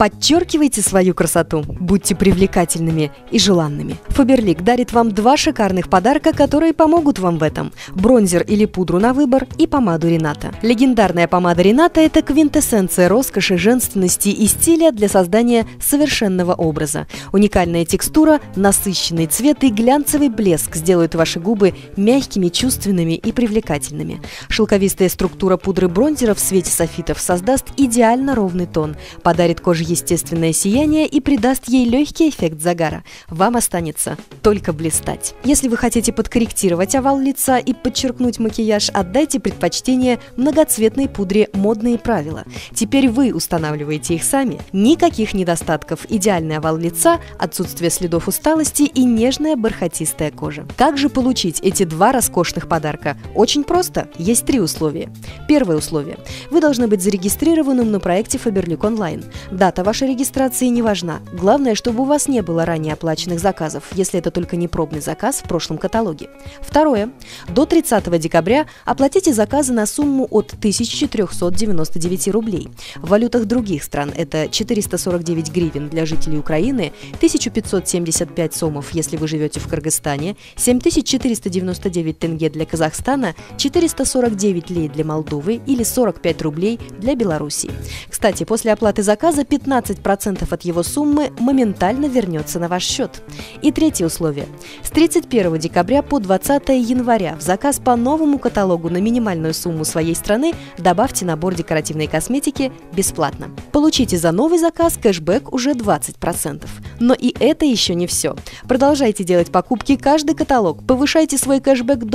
Подчеркивайте свою красоту, будьте привлекательными и желанными. Faberlic дарит вам 2 шикарных подарка, которые помогут вам в этом. Бронзер или пудру на выбор и помаду Рената. Легендарная помада Рената – это квинтэссенция роскоши, женственности и стиля для создания совершенного образа. Уникальная текстура, насыщенный цвет и глянцевый блеск сделают ваши губы мягкими, чувственными и привлекательными. Шелковистая структура пудры бронзера в свете софитов создаст идеально ровный тон, подарит коже естественное сияние и придаст ей легкий эффект загара. Вам останется только блистать. Если вы хотите подкорректировать овал лица и подчеркнуть макияж, отдайте предпочтение многоцветной пудре «Модные правила». Теперь вы устанавливаете их сами. Никаких недостатков, идеальный овал лица, отсутствие следов усталости и нежная бархатистая кожа. Как же получить эти 2 роскошных подарка? Очень просто. Есть 3 условия. Первое условие. Вы должны быть зарегистрированным на проекте Faberlic Online. Дата вашей регистрации не важна. Главное, чтобы у вас не было ранее оплаченных заказов, если это только не пробный заказ в прошлом каталоге. Второе. До 30 декабря оплатите заказы на сумму от 1499 рублей. В валютах других стран это 449 гривен для жителей Украины, 1575 сомов, если вы живете в Кыргызстане, 7499 тенге для Казахстана, 449 лей для Молдовы или 45 рублей для Белоруссии. Кстати, после оплаты заказа 15% от его суммы моментально вернется на ваш счет. И третье условие. С 31 декабря по 20 января в заказ по новому каталогу на минимальную сумму своей страны добавьте набор декоративной косметики бесплатно. Получите за новый заказ кэшбэк уже 20%. Но и это еще не все. Продолжайте делать покупки каждый каталог, повышайте свой кэшбэк до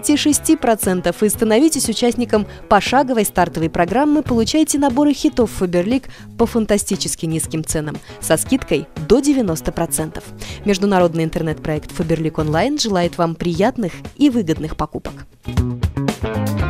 26% и становитесь участником пошаговой стартовой программы, получайте наборы хитов Faberlic по фантастически низким ценам со скидкой до 90%. Международный интернет-проект Faberlic Online желает вам приятных и выгодных покупок.